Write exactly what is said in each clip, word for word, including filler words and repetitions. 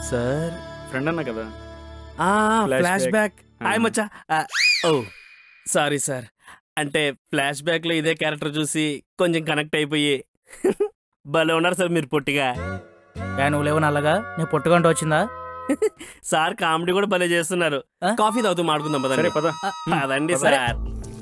Sir friend అన్నా కదా. Flash back. Hi మచ్చా. ఓ సారీ సార్, అంటే ఫ్లాష్ బ్యాక్ లో ఇదే క్యారెక్టర్ చూసి కొంచెం కనెక్ట్ అయిపోయి. భలే ఉన్నారు సార్ మీరు పొట్టిగా. నువ్వు లేవు నల్లగా, నేను పొట్టుకుంటూ వచ్చిందా? సార్ కామెడీ కూడా భలే చేస్తున్నారు. కాఫీ తాగుతూ మాడుకుందాం పదండి. పద పదండి సార్.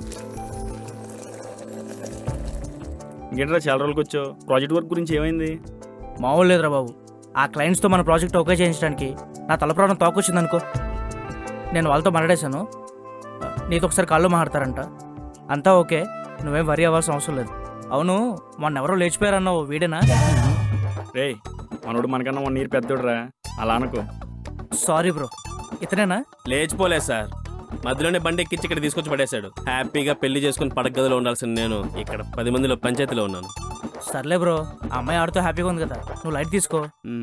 ఇంకేంట్రా చాలా రోజులకి వచ్చావు, ప్రాజెక్ట్ వర్క్ గురించి ఏమైంది? మామూలు లేదురా బాబు, ఆ క్లయింట్స్తో మన ప్రాజెక్ట్ ఓకే చేయించడానికి నా తలప్రాణం తోకొచ్చింది అనుకో. నేను వాళ్ళతో మాట్లాడేశాను, నీతో ఒకసారి కాళ్ళు మాట్లాడతారంట. అంతా ఓకే, నువ్వేం వరి అవ్వాల్సిన అవసరం లేదు. అవును, మొన్న ఎవరో లేచిపోయారన్నావు, వీడేనా? రే మనోడు మనకన్నా వన్ ఇయర్ పెద్దోడురా, అలా అనుకో. సారీ బ్రో, ఇతనేనా? లేచిపోలేదు సార్, మధ్యలోనే బండి ఎక్కించి ఇక్కడ తీసుకొచ్చి పడేశాడు. హ్యాపీగా పెళ్లి చేసుకుని పడక గదిలో ఉండాల్సిన నేను ఇక్కడ పది మందిలో పంచాయతీలో ఉన్నాను. సర్లే బ్రో, ఆ అమ్మాయి ఆడుతూ హ్యాపీగా ఉంది కదా, నువ్వు లైట్ తీసుకో.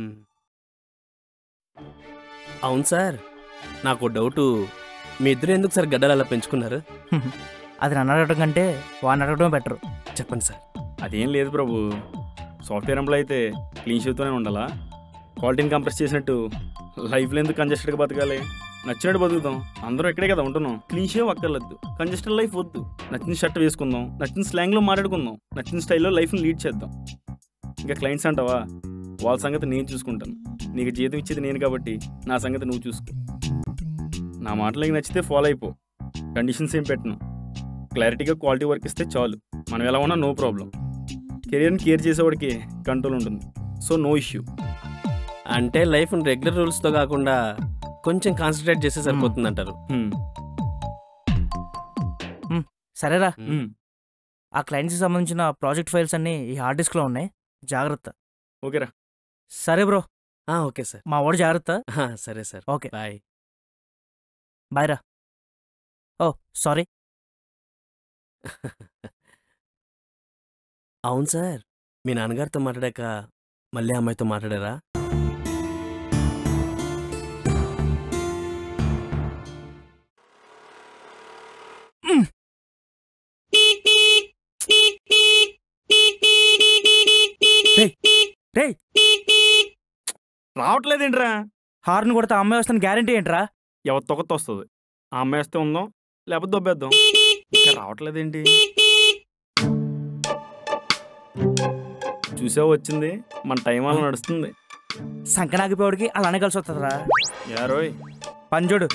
అవును సార్, నాకు డౌటు, మీ ఇద్దరు ఎందుకు సార్ గడ్డలు అలా పెంచుకున్నారు? అది నన్ను అడగడం కంటే వాడిని అడగడమే బెటర్. చెప్పండి సార్. అదేం లేదు ప్రభు, సాఫ్ట్వేర్ ఎంప్లాయ్ అయితే క్లీన్ షూతోనే ఉండాలా? క్వాలిటీని కంప్రెస్ చేసినట్టు లైఫ్లో ఎందుకు కంజెస్టెడ్గా బతకాలి? నచ్చినట్టు బతుకుతాం, అందరూ ఇక్కడే కదా ఉంటున్నాం. క్లీన్ షేవ్ అక్కర్లేదు, కంజెస్టెడ్ లైఫ్ వద్దు. నచ్చిన షర్ట్ వేసుకుందాం, నచ్చిన స్లాంగ్లో మాట్లాడుకుందాం, నచ్చిన స్టైల్లో లైఫ్ని లీడ్ చేద్దాం. ఇంకా క్లయింట్స్ అంటావా, వాళ్ళ సంగతి నేను చూసుకుంటాను. నీకు జీతం ఇచ్చేది నేను కాబట్టి నా సంగతి నువ్వు చూసుకో. నా మాటలకి నచ్చితే ఫాలో అయిపో, కండిషన్స్ ఏం పెట్టను. క్లారిటీగా క్వాలిటీ వర్క్ ఇస్తే చాలు, మనం ఎలా ఉన్నా నో ప్రాబ్లం. కెరియర్ని కేర్ చేసేవాడికి కంట్రోల్ ఉంటుంది, సో నో ఇష్యూ. అంటే లైఫ్ని రెగ్యులర్ రూల్స్తో కాకుండా కొంచెం కాన్సన్ట్రేట్ చేస్తే సరిపోతుంది అంటారు. సరేరా, ఆ క్లయింట్స్కి సంబంధించిన ప్రాజెక్ట్ ఫైల్స్ అన్నీ ఈ హార్డ్ డిస్క్లో ఉన్నాయి, జాగ్రత్త. ఓకేరా. సరే బ్రో. Okay sir. మా వాడు జాగ్రత్త. సరే సార్. Okay bye. బాయ్ రా. ఓ సారీ. అవును సార్, మీ నాన్నగారితో మాట్లాడాక మళ్ళీ అమ్మాయితో మాట్లాడారా? రావట్లేదేంట్రా? హార్న్ కొడితే అమ్మాయి వస్తాను గ్యారంటీ ఏంట్రా? ఎవరి తొక్కతో వస్తుంది, ఆ అమ్మాయి వస్తే ఉందాం, లేకపోతే దొబ్బేద్దాం. ఇంకా రావట్లేదేంటి? చూసావు వచ్చింది, మన టైం అలా నడుస్తుంది. సంకనాగిపోడికి అలానే కలిసి వస్తుందిరా. యారోయ్ పంజుడు.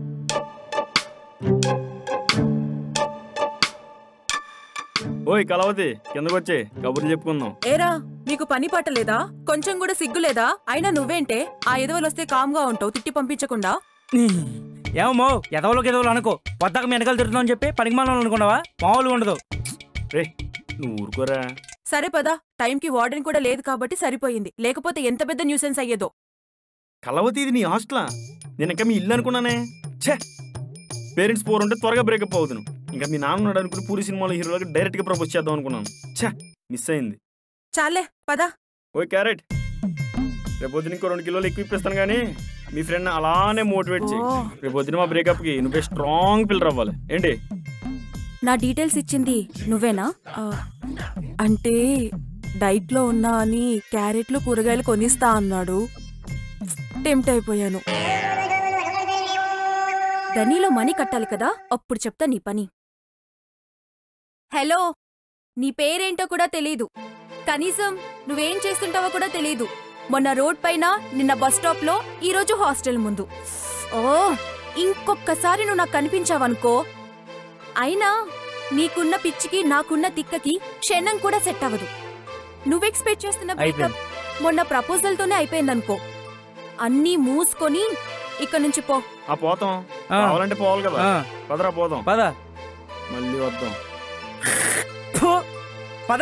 ఓయ్ కలవతి, కిందకు వచ్చే కబుర్లు చెప్పుకుందాం. ఏరా, నీకు పని పట్టలేదా? కొంచెం కూడా సిగ్గు లేదా? అయినా నువ్వేంటే ఆ ఎదవలు వస్తే కామ్గా ఉంటావు, తిట్టి పంపించకుండా. ఏమో ఎదవలోకి ఎదవలు అనుకో, వద్దాక మీ వెనకాల తిరుగుతావు అని చెప్పి పనికి మాలను అనుకున్నావా? మామూలుగా ఉండదు. రే నువ్వు ఊరుకోరా. సరే పదా, టైంకి వార్డెన్ కూడా లేదు కాబట్టి సరిపోయింది, లేకపోతే ఎంత పెద్ద న్యూసెన్స్ అయ్యేదో. కలవతి, ఇది నీ హాస్టలా? నేను ఇంకా మీ ఇల్లు అనుకున్నానే. ఛే, పేరెంట్స్ పోర్ ఉంటే త్వరగా బ్రేకప్ అవుతాను. ఇంకా మీ నాన్న ఉన్నాడు అనుకుని పూరి సినిమాలో హీరోలకి డైరెక్ట్ గా ప్రపోజ్ చేద్దాం అనుకున్నాను. ఛే, మిస్ అయింది. చాలే పదా. ఓయ్ క్యారెట్, రేపొద్దున ఇంకో రెండు కిలోలు ఎక్కువ ఇప్పిస్తాను కానీ మీ ఫ్రెండ్ అలానే మోటివేట్ చేయి. రేపొద్దున మా బ్రేకప్ కి నువ్వే స్ట్రాంగ్ పిల్లర్ అవ్వాలి. ఏంటి? నా డీటెయిల్స్ ఇచ్చింది నువ్వేనా? అంటే డైట్ లో ఉన్నా అని క్యారెట్లు కూరగాయలు కొనిస్తా అన్నాడు, టెంప్ట్ అయిపోయాను. గనీలో మనీ కట్టాలి కదా, అప్పుడు చెప్తా నీ పని. హలో, నీ పేరేంటో కూడా తెలీదు, కనీసం నువ్వేం చేస్తుంటావో కూడా తెలీదు. మొన్న రోడ్ పైన, నిన్న బస్ స్టాప్ లో, ఈరోజు హాస్టల్ ముందు. ఓ, ఇంకొక్కసారి నువ్వు నాకు కనిపించావనుకో, అయినా నీకున్న పిచ్చికి నాకున్న తిక్కకి క్షణం కూడా సెట్ అవ్వదు. నువ్వు ఎక్స్పెక్ట్ చేస్తున్న బ్రేకప్ మొన్న ప్రపోజల్ తోనే అయిపోయిందనుకో. అన్నీ మూసుకొని ఇక్కడ నుంచి పో. ఆ పోతాం, కావాలంటే పోవాలి కదా. పదరా పోదాం. పద, మళ్ళీ వద్దాం. పద.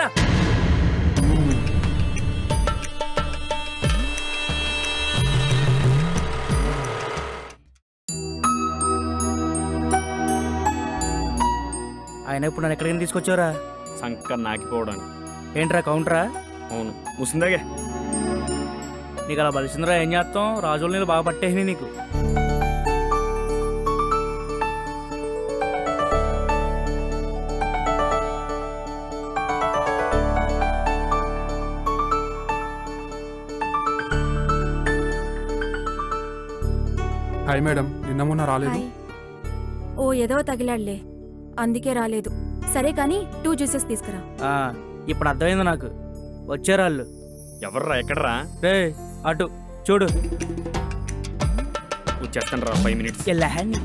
ఆయన ఇప్పుడు నన్ను ఎక్కడికైనా తీసుకొచ్చారా? సంక నాకిపోవడానికి. ఏంట్రా కౌంటరా? అవును, ముసిందాగే. నీకు అలా బలిసిందిరా, ఏం చేస్తాం? రాజుల నీళ్ళు బాగా పట్టేసినాయి నీకు. హాయ్ మేడం, నిన్న మొన్న రాలేదు. హాయ్. ఓ ఏదో తగిలాడులే, అందుకే రాలేదు. సరే కానీ టూ జ్యూసెస్ తీసుకురా. ఆ, ఇప్పుడు అర్థమైంది నాకు. వచ్చారాళ్ళు. ఎవర్రా ఎక్కడరా? రే అటు చూడు. వచ్చేస్తాను రా, ఫైవ్ మినిట్స్. ఎల్లాహని.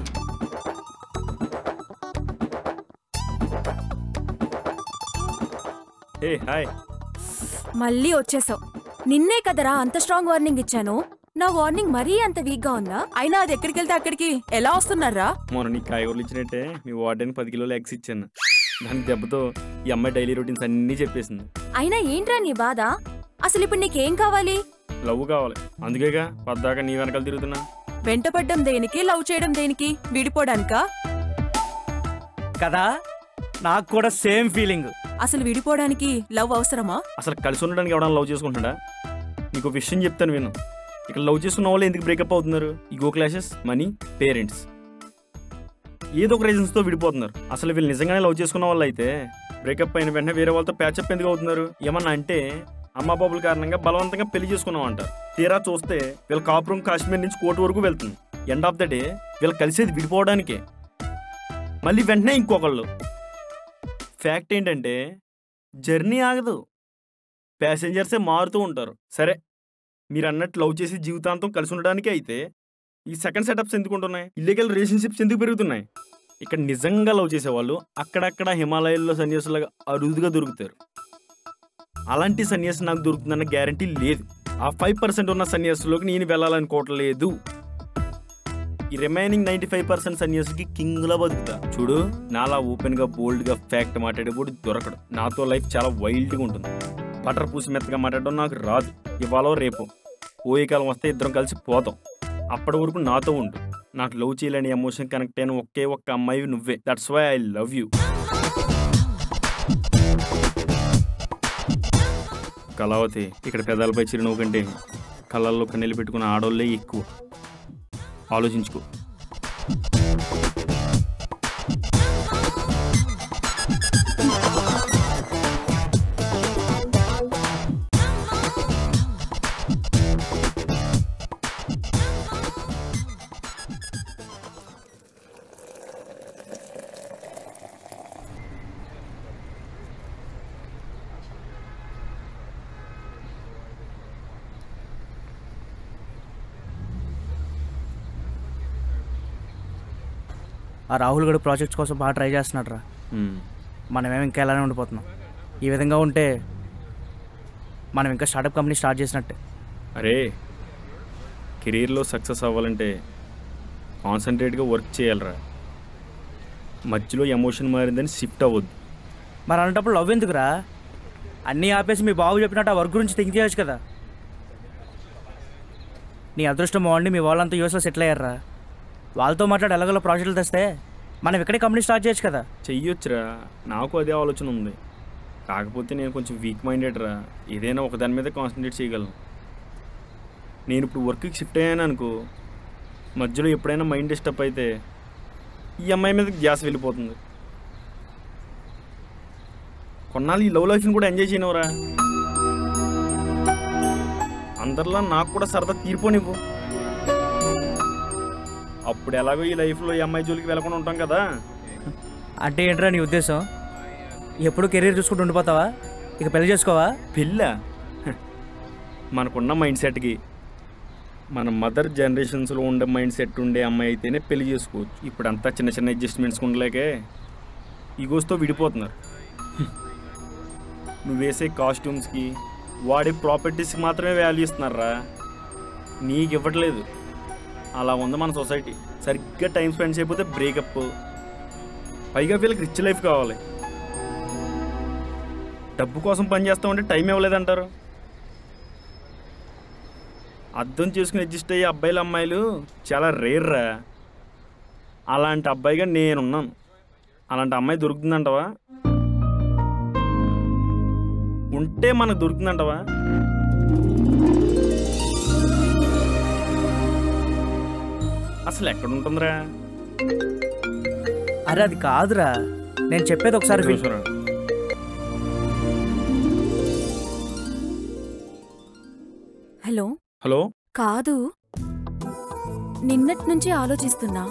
ఏ హాయ్. మళ్ళీ వచ్చేసావు. నిన్నే కదరా అంత స్ట్రాంగ్ వార్నింగ్ ఇచ్చాను. నా వార్నింగ్ మరీ అంత వీక్ గా ఉందా? అయినా అది ఎక్కడికి వెళ్తే అక్కడికి ఎలా వస్తున్నారా? మొన్న నీకు కాయగూరలు ఇచ్చినట్టే మీ వార్డెన్ పది కిలోలు ఎగ్స్ ఇచ్చాను. దాని దెబ్బతో ఈ అమ్మాయి డైలీ రొటీన్స్ అన్నీ చెప్పేసింది. అయినా ఏంట్రా నీ బాధ? అసలు ఇప్పుడు నీకేం కావాలి? లవ్ కావాలి. అందుకేగా పద్దాకా నీ వెనకాల తిరుగుతున్నా. వెంటపడ్డం దేనికి, లవ్ చేయడం దేనికి? విడిపోవడానికా? కదా, నాకు కూడా సేమ్ ఫీలింగ్. అసలు విడిపోవడానికి లవ్ అవసరమా? అసలు కలిసి ఉండడానికి ఎవడన్నా లవ్ చేసుకుంటాడా? నీకు విషయం చెప్తాను విను. ఇక్కడ లవ్ చేసుకున్న వాళ్ళు ఎందుకు బ్రేకప్ అవుతున్నారు? ఈగో క్లాషెస్, మనీ, పేరెంట్స్, ఏదో ఒక రీజన్స్తో విడిపోతున్నారు. అసలు వీళ్ళు నిజంగానే లవ్ చేసుకున్న వాళ్ళు అయితే బ్రేకప్ అయిన వెంటనే వేరే వాళ్ళతో ప్యాచప్ ఎందుకు అవుతున్నారు? ఏమన్నా అంటే అమ్మా బాబుల కారణంగా బలవంతంగా పెళ్లి చేసుకున్నాం అంటారు. తీరా చూస్తే వీళ్ళ కాపురం కాశ్మీర్ నుంచి కోర్టు వరకు వెళ్తుంది. ఎండ్ ఆఫ్ ద డే వీళ్ళు కలిసేది విడిపోవడానికే. మళ్ళీ వెంటనే ఇంకొకళ్ళు. ఫ్యాక్ట్ ఏంటంటే జర్నీ ఆగదు, ప్యాసింజర్సే మారుతూ ఉంటారు. సరే, మీరు అన్నట్టు లవ్ చేసి జీవితాంతం కలిసి ఉండడానికి అయితే ఈ సెకండ్ సెటప్స్ ఎందుకు ఉంటున్నాయి? ఇల్లీగల్ రిలేషన్షిప్స్ ఎందుకు పెరుగుతున్నాయి? ఇక్కడ నిజంగా లవ్ చేసేవాళ్ళు అక్కడక్కడ హిమాలయాల్లో సన్యాసులుగా అరుదుగా దొరుకుతారు. అలాంటి సన్యాసి నాకు దొరుకుతుందన్న గ్యారంటీ లేదు. ఆ ఫైవ్ పర్సెంట్ ఉన్న సన్యాసులోకి నేను వెళ్ళాలనుకోవట్లేదు. ఈ రిమైనింగ్ నైంటీ ఫైవ్ పర్సెంట్ సన్యాసికి కింగ్లా బతుకుతా. చూడు, నాలా ఓపెన్గా బోల్డ్గా ఫ్యాక్ట్ మాట్లాడేప్పుడు దొరకడు. నాతో లైఫ్ చాలా వైల్డ్గా ఉంటుంది. బటర్ పూసి మెత్తగా మాట్లాడడం నాకు రాదు. ఇవాళ రేపు పోయే కాలం వస్తే ఇద్దరం కలిసి పోతాం. అప్పటి వరకు నాతో ఉండు. నాకు లవ్ చేయలేని ఎమోషన్ కనెక్ట్ అయిన ఒకే ఒక్క అమ్మాయి నువ్వే. That's why I love you. Kalavathi, ఇక్కడ పెదాలపై చిరునవ్వు కంటే కళ్ళల్లో కన్నీళ్ళు పెట్టుకున్న ఆడోళ్ళే ఎక్కువ. ఆలోచించుకో. ఆ రాహుల్ గడు ప్రాజెక్ట్స్ కోసం బాగా ట్రై చేస్తున్నాడు రా. మనమేమి ఇంకా ఎలానే ఉండిపోతున్నాం. ఈ విధంగా ఉంటే మనం ఇంకా స్టార్టప్ కంపెనీ స్టార్ట్ చేసినట్టే. అరే, కెరీర్లో సక్సెస్ అవ్వాలంటే కాన్సన్ట్రేట్గా వర్క్ చేయాలరా. మధ్యలో ఎమోషన్ మారిందని షిఫ్ట్ అవ్వద్దు. మరి అలాంటప్పుడు లవ్ ఎందుకురా? అన్నీ ఆపేసి మీ బాబు చెప్పినట్టు ఆ వర్క్ గురించి థింక్ చేయొచ్చు కదా. నీ అదృష్టం బాగుండి మీ వాళ్ళంతా యూఎస్లో సెటిల్ అయ్యారా. వాళ్ళతో మాట్లాడి ఎలాగోలో ప్రాజెక్టులు తెస్తే మనం ఇక్కడే కంపెనీ స్టార్ట్ చేయొచ్చు కదా. చెయ్యొచ్చురా, నాకు అదే ఆలోచన ఉంది. కాకపోతే నేను కొంచెం వీక్ మైండెడ్ రా. ఏదైనా ఒక దాని మీద కాన్సన్ట్రేట్ చేయగలను. నేను ఇప్పుడు వర్క్కి షిఫ్ట్ అయ్యాను అనుకో, మధ్యలో ఎప్పుడైనా మైండ్ డిస్టర్బ్ అయితే ఈ అమ్మాయి మీద గ్యాస్ వెళ్ళిపోతుంది. కొన్నాళ్ళు ఈ లవ్ లైఫ్ని కూడా ఎంజాయ్ చేయనివరా. అందరిలా నాకు కూడా సరదా తీరిపోనివ్వు. అప్పుడు ఎలాగో ఈ లైఫ్లో ఈ అమ్మాయి జోలికి వెళ్ళకుండా ఉంటాం కదా. అంటే ఏంట్రా నీ ఉద్దేశం? ఎప్పుడు కెరీర్ చూసుకుంటూ ఉండిపోతావా? ఇక పెళ్లి చేసుకోవా? పెళ్ళ మనకున్న మైండ్ సెట్కి, మన మదర్ జనరేషన్స్లో ఉండే మైండ్ సెట్ ఉండే అమ్మాయి అయితేనే పెళ్లి చేసుకోవచ్చు. ఇప్పుడు అంతా చిన్న చిన్న అడ్జస్ట్మెంట్స్ ఉండలేకే ఈగోస్తో విడిపోతున్నారు. నువ్వు వేసే కాస్ట్యూమ్స్కి, వాడే ప్రాపర్టీస్కి మాత్రమే వాల్యూ ఇస్తున్నారా, నీకు ఇవ్వట్లేదు. అలా ఉంది మన సొసైటీ. సరిగ్గా టైం స్పెండ్ చేయకపోతే బ్రేకప్. పైగా వీళ్ళకి రిచ్ లైఫ్ కావాలి. డబ్బు కోసం పని చేస్తామంటే టైం ఇవ్వలేదంటారు. అర్థం చేసుకుని అడ్జస్ట్ అయ్యే అబ్బాయిలు అమ్మాయిలు చాలా రేర్ రా. అలాంటి అబ్బాయిగా నేనున్నాను. అలాంటి అమ్మాయి దొరుకుతుందంటవా? ఉంటే మనకు దొరుకుతుందంటవా? అసలు ఎక్కడ ఉంటుందిరా? అరే అది కాదురా, నేను చెప్పేది ఒకసారి విను. హలో హలో కాదు, నిన్నటి నుంచి ఆలోచిస్తున్నా,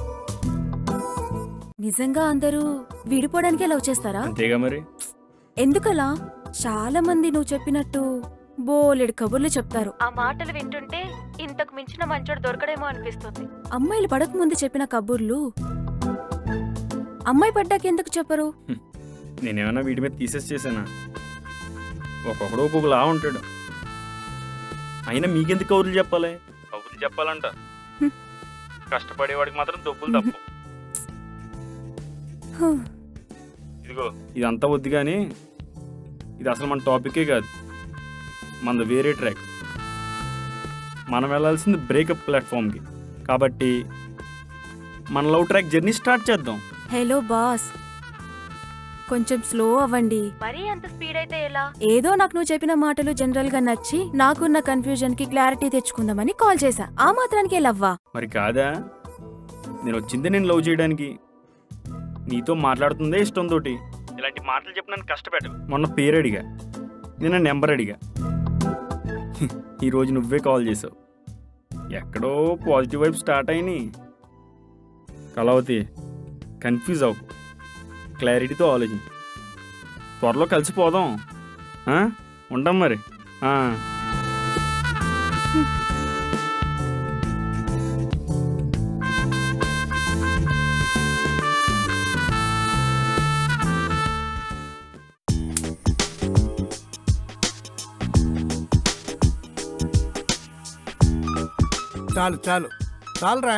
నిజంగా అందరూ విడిపోవడానికే లవ్ చేస్తారా? అంతేగా మరి. ఎందుకలా? చాలా మంది నువ్వు చెప్పినట్టు బోలెడు కబుర్లు చెప్తారు. ఆ మాటలు వింటుంటే ఇంతకు మించిన మంచోడు దొరకడేమో అనిపిస్తుంది. అమ్మాయిలు పడక ముందు చెప్పిన కబుర్లు అమ్మాయి పడ్డాక ఎందుకు చెప్పరు? నేనేమన్నా వీటి మీద తీసేసి చేసానా? ఒక్కొక్కడు ఒక్కొక్కలా ఉంటాడు. అయినా మీకెందుకు కబుర్లు చెప్పాలి? కబుర్లు చెప్పాలంట కష్టపడేవాడికి మాత్రం డబ్బులు తప్పు. ఇదిగో ఇదంతా వద్దు కానీ ఇది అసలు మన టాపికే కాదు, మనది వేరే ట్రాక్. మనం వెళ్ళాల్సింది బ్రేకప్ ప్లాట్ఫామ్కి. కాబట్టి మన లవ్ ట్రాక్ జర్నీ స్టార్ట్ చేద్దాం. హలో బాస్, కొంచెం స్లో అవ్వండి. మరీ అంత స్పీడ్ అయితే ఎలా? ఏదో నాకు నువ్వు చెప్పిన మాటలు జనరల్ గా నచ్చి నాకున్న కన్ఫ్యూజన్ కి క్లారిటీ తెచ్చుకుందామని కాల్ చేశా. ఆ మాత్రానికి లవ్వా? మరి కాదా? నేను వచ్చిందే నేను లవ్ చేయడానికి. నీతో మాట్లాడుతుందే ఇష్టంతో ఇలాంటి మాటలు చెప్పి నన్ను కష్టపెట్టకు. మొన్న పేరు అడిగా, నేను నెంబర్ అడిగా, ఈరోజు నువ్వే కాల్ చేసావు. ఎక్కడో పాజిటివ్ వైపు స్టార్ట్ అయినాయి. కలవతి కన్ఫ్యూజ్ అవ్వు, క్లారిటీతో ఆలోచించు. త్వరలో కలిసిపోదాం. ఉంటాం మరి. చాలు చాలు చాలురా.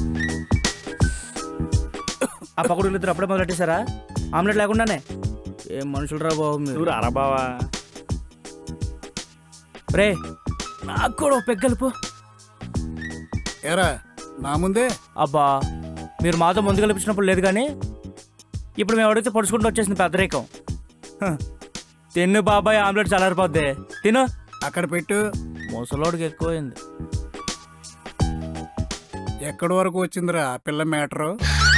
ఆ పక్కడు ఇద్దరు అప్పుడే మొదలెట్టేశారా? ఆమ్లెట్ లేకుండానే? ఏం మనుషులు రా బాబు మీరు. అరా బావా రే, నాకు కూడా పెగ్గలుపు. ఏరా నా ముందే? అబ్బా, మీరు మాతో ముందు కల్పించినప్పుడు లేదు కానీ ఇప్పుడు మేము అడిగితే పొడుచుకుంటూ వచ్చేసింది పెద్దరేకం. తిన్ను బాబాయ్, ఆమ్లెట్ చల్లారిపోద్ది. తిను. అక్కడ పెట్టు. ముసలోడికి ఎక్కువైంది. ఎక్కడి వరకు వచ్చిందిరా పిల్ల మ్యాటరు?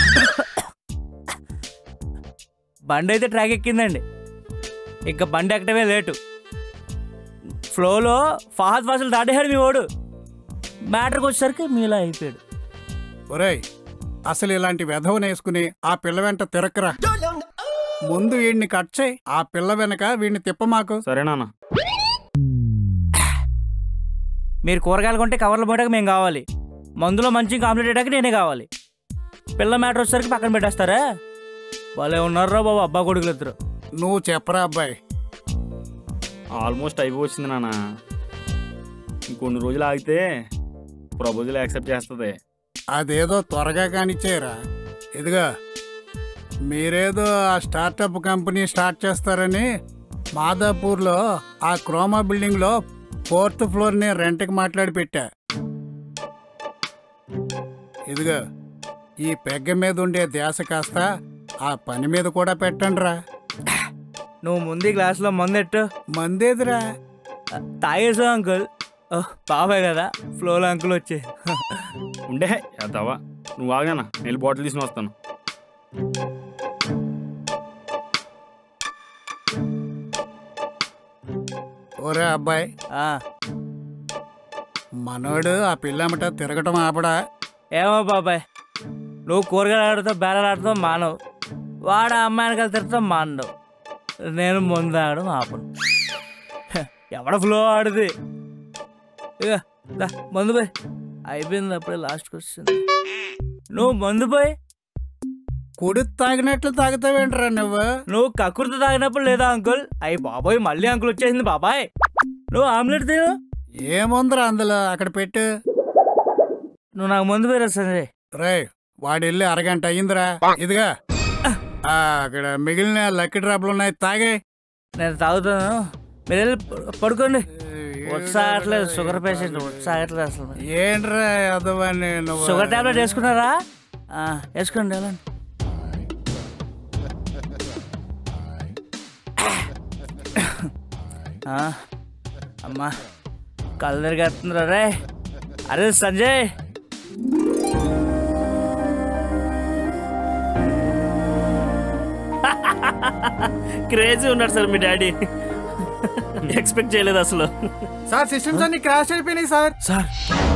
బండి అయితే ట్రాక్ ఎక్కిందండి, ఇంకా బండి ఎక్కడమే లేటు. ఫ్లోలో ఫాస్ట్ ఫాస్ట్లు దాటేశాడు మీ వాడు. మ్యాటర్కి వచ్చేసరికి మీలా అయిపోయాడు. ఒరేయ్, అసలు ఇలాంటి వెధవను వేసుకుని ఆ పిల్ల వెంట తిరక్కరా. ముందు వీడిని కట్ చేయి, ఆ పిల్ల వెనక వీడిని తిప్పమాకు. సరేనా? మీరు కూరగాయలు కొంటే కవర్లు పోయాక మేము కావాలి, మందులో మంచి కాంప్లీట్ అయ్యాక నేనే కావాలి. పిల్ల మ్యాటర్ వచ్చేసరికి పక్కన పెట్టేస్తారా? వాళ్ళే ఉన్నారా బాబు అబ్బా కొడుకులు ఇద్దరు. నువ్వు చెప్పరా అబ్బాయి. ఆల్మోస్ట్ అయిపోవచ్చింది నాన్న. ఇంకొన్ని రోజులు ఆగితే ప్రపోజల్ యాక్సెప్ట్ చేస్తుంది. అదేదో త్వరగా కానిచ్చేయరా. ఇదిగా మీరేదో ఆ స్టార్టప్ కంపెనీ స్టార్ట్ చేస్తారని మాదాపూర్లో ఆ క్రోమా బిల్డింగ్లో ఫోర్త్ ఫ్లోర్ని రెంట్కి మాట్లాడి పెట్టా. ఇదిగా ఈ పెగ్గ మీద ఉండే ధ్యాస కాస్త ఆ పని మీద కూడా పెట్టండి రా. నువ్వు ముందు గ్లాసులో మందెట్టు. మందేదిరా? తాగేసా అంకుల్. బాబాయ్ కదా ఫ్లోలో అంకుల్ వచ్చే ఉండే చేద్దావా. నువ్వు ఆగానా, నేను బాటిల్ తీసుకుని వస్తాను. ఓరే అబ్బాయి, మనోడు ఆ పిల్లమ్మట తిరగటం ఆపడా? ఏమో బాబాయ్, నువ్వు కూరగాయలు ఆడుతావు, బేరాలు ఆడుతావు మానవు, వాడు అమ్మాయిని కలిసి తిరుగుతావు మానవు. నేను ముందు ఆడడం ఆపను. ఎవడ ఫ్లో ఆడుది. ఇక మందు పోయి అయిపోయింది, అప్పుడే లాస్ట్కి వచ్చింది. నువ్వు మందు పోయి కుడి తాగినట్లు తాగుతావేంట్రా నువ్వు? నువ్వు కక్కుర్తి తాగినప్పుడు లేదా అంకుల్? అయ్యి బాబాయ్ మళ్ళీ అంకుల్ వచ్చేసింది బాబాయ్. నువ్వు ఆమ్లెట్ తిను. ఏముందిరా అందులో, అక్కడ పెట్టు. నువ్వు నాకు ముందు పోయి సంజయ్. రే, వాడు వెళ్ళి అరగంట అయ్యిందిరా. ఇదిగా అక్కడ మిగిలిన లక్కీ డ్రాప్లు ఉన్నాయి, తాగే. నేను తాగుతాను, మీరు వెళ్ళి పడుకోండి. ఉత్సాహట్లేదు, షుగర్ పేషెంట్ ఉత్సాహట్లేదు అసలు. ఏంట్రా అదవని నువ్వు? షుగర్ టాబ్లెట్ వేసుకున్నారా? వేసుకోండి వెళ్ళండి. అమ్మా కళ్ళు తిరిగేస్తుందిరా రే. అరే సంజయ్, క్రేజీ ఉన్నాడు సార్ మీ డాడీ. ఎక్స్పెక్ట్ చేయలేదు అసలు. సార్ సిస్టమ్స్ అన్ని క్రాష్ అయిపోయినాయి సార్. సార్